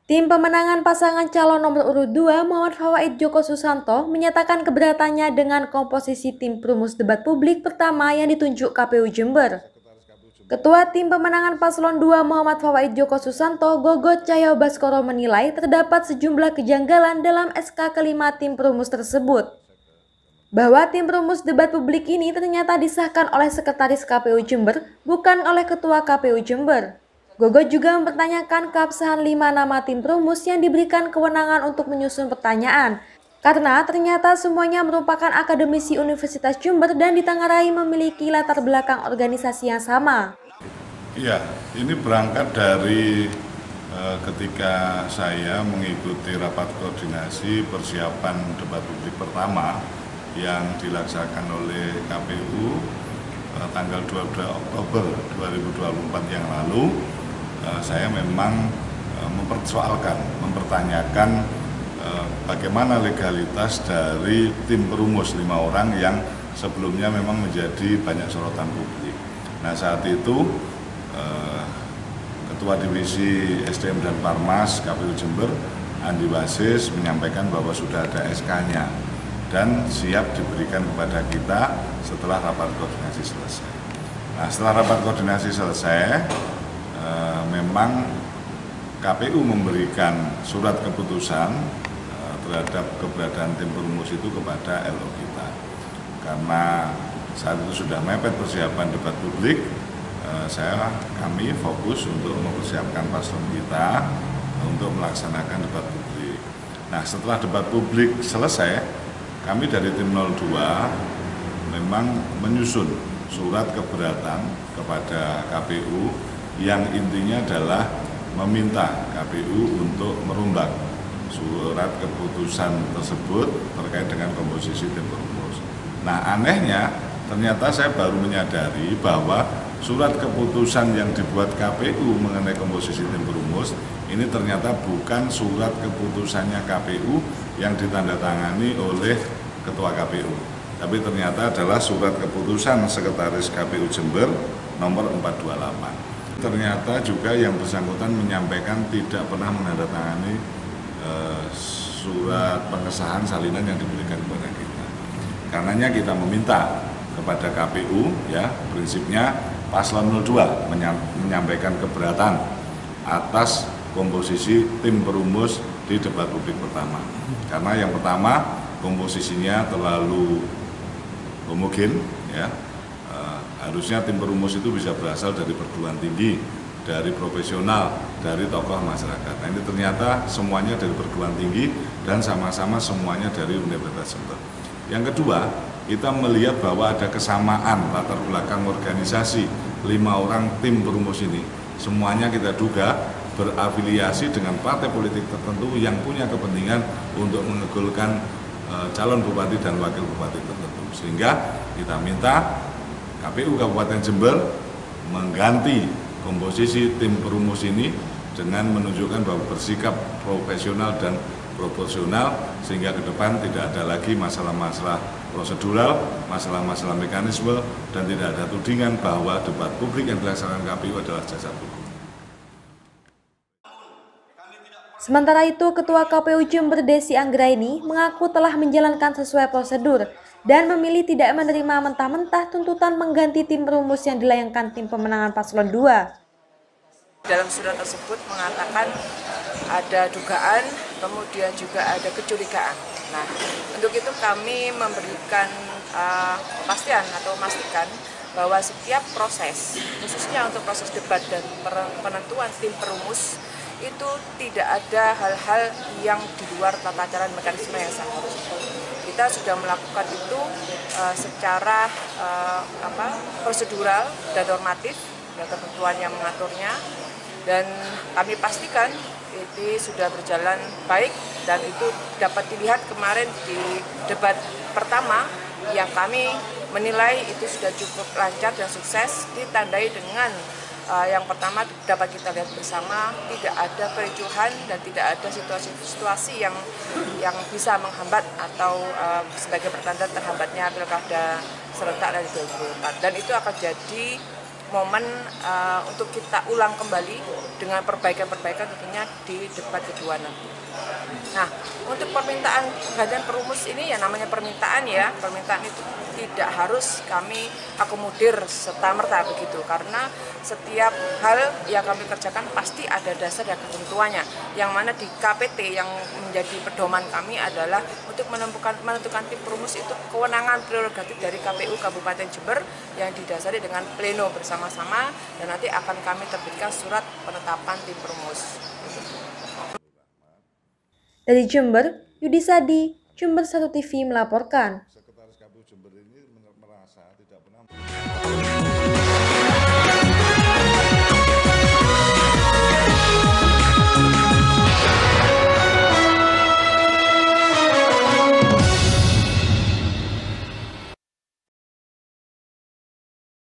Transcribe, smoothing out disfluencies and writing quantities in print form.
Tim pemenangan pasangan calon nomor urut 2 Muhammad Fawait Djoko Susanto menyatakan keberatannya dengan komposisi tim perumus debat publik pertama yang ditunjuk KPU Jember. Ketua tim pemenangan paslon 2 Muhammad Fawait Djoko Susanto, Gogot Cahyo Baskoro menilai terdapat sejumlah kejanggalan dalam SK kelima tim perumus tersebut. Bahwa tim perumus debat publik ini ternyata disahkan oleh Sekretaris KPU Jember, bukan oleh Ketua KPU Jember. Gogot juga mempertanyakan keabsahan 5 nama tim perumus yang diberikan kewenangan untuk menyusun pertanyaan, karena ternyata semuanya merupakan akademisi Universitas Jember dan ditenggarai memiliki latar belakang organisasi yang sama. Iya, ini berangkat dari ketika saya mengikuti rapat koordinasi persiapan debat publik pertama yang dilaksanakan oleh KPU tanggal 22 Oktober 2024 yang lalu. Saya memang mempertanyakan bagaimana legalitas dari tim perumus 5 orang yang sebelumnya memang menjadi banyak sorotan publik. Nah, saat itu Ketua Divisi SDM dan Parmas KPU Jember, Andi Wasis, menyampaikan bahwa sudah ada SK-nya dan siap diberikan kepada kita setelah rapat koordinasi selesai. Nah, setelah rapat koordinasi selesai, memang KPU memberikan surat keputusan terhadap keberadaan tim perumus itu kepada LO kita. Karena saat itu sudah mepet persiapan debat publik, kami fokus untuk mempersiapkan paslon kita untuk melaksanakan debat publik. Nah, setelah debat publik selesai, kami dari tim 02 memang menyusun surat keberatan kepada KPU yang intinya adalah meminta KPU untuk merombak surat keputusan tersebut terkait dengan komposisi tim perumus. Nah, anehnya ternyata saya baru menyadari bahwa surat keputusan yang dibuat KPU mengenai komposisi tim perumus ini ternyata bukan surat keputusannya KPU yang ditandatangani oleh Ketua KPU, tapi ternyata adalah surat keputusan Sekretaris KPU Jember nomor 428. Ternyata juga yang bersangkutan menyampaikan tidak pernah menandatangani surat pengesahan salinan yang diberikan kepada kita. Karenanya kita meminta kepada KPU, ya, prinsipnya Paslon 02 menyampaikan keberatan atas komposisi tim perumus di debat publik pertama. Karena yang pertama komposisinya terlalu homogen, ya. Harusnya tim perumus itu bisa berasal dari perguruan tinggi, dari profesional, dari tokoh masyarakat. Nah, ini ternyata semuanya dari perguruan tinggi dan sama-sama semuanya dari Universitas Jember. Yang kedua, kita melihat bahwa ada kesamaan latar belakang organisasi 5 orang tim perumus ini. Semuanya kita duga berafiliasi dengan partai politik tertentu yang punya kepentingan untuk mengegulkan calon bupati dan wakil bupati tertentu. Sehingga kita minta KPU Kabupaten Jember mengganti komposisi tim perumus ini dengan menunjukkan bahwa bersikap profesional dan proporsional sehingga ke depan tidak ada lagi masalah-masalah prosedural, masalah-masalah mekanisme, dan tidak ada tudingan bahwa debat publik yang dilaksanakan KPU adalah jasa hukum. Sementara itu, Ketua KPU Jember Desi Anggraini mengaku telah menjalankan sesuai prosedur dan memilih tidak menerima mentah-mentah tuntutan mengganti tim perumus yang dilayangkan tim pemenangan paslon 2. Dalam surat tersebut mengatakan ada dugaan, kemudian juga ada kecurigaan. Nah, untuk itu kami memberikan kepastian atau memastikan bahwa setiap proses, khususnya untuk proses debat dan penentuan tim perumus, itu tidak ada hal-hal yang di luar tata cara mekanisme yang seharusnya. Kita sudah melakukan itu secara prosedural dan normatif, dan ketentuan yang mengaturnya, dan kami pastikan ini sudah berjalan baik dan itu dapat dilihat kemarin di debat pertama yang kami menilai itu sudah cukup lancar dan sukses, ditandai dengan yang pertama dapat kita lihat bersama tidak ada kericuhan dan tidak ada situasi-situasi yang bisa menghambat atau sebagai pertanda terhambatnya pilkada serentak dari 2024, dan itu akan jadi momen untuk kita ulang kembali dengan perbaikan-perbaikan tentunya di debat kedua nanti. Nah, untuk permintaan penggantian perumus ini ya namanya permintaan ya, permintaan itu tidak harus kami akomodir serta-merta begitu, karena setiap hal yang kami kerjakan pasti ada dasar dan ketentuannya, yang mana di KPT yang menjadi pedoman kami adalah untuk menentukan tim perumus itu kewenangan prerogatif dari KPU Kabupaten Jember yang didasari dengan pleno bersama-sama, dan nanti akan kami terbitkan surat penetapan tim perumus. Dari Jember, Yudi Sadi, Jember 1 TV melaporkan. Sekretaris KPU Jember ini merasa tidak pernah